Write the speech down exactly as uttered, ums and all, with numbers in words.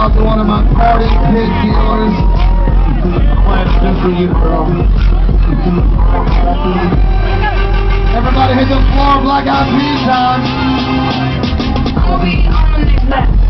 out to one of my party pig dealers. I'm glad it's good for you, girl. Everybody hit the floor, Black Eyed Peas time. I'll be on the next lap.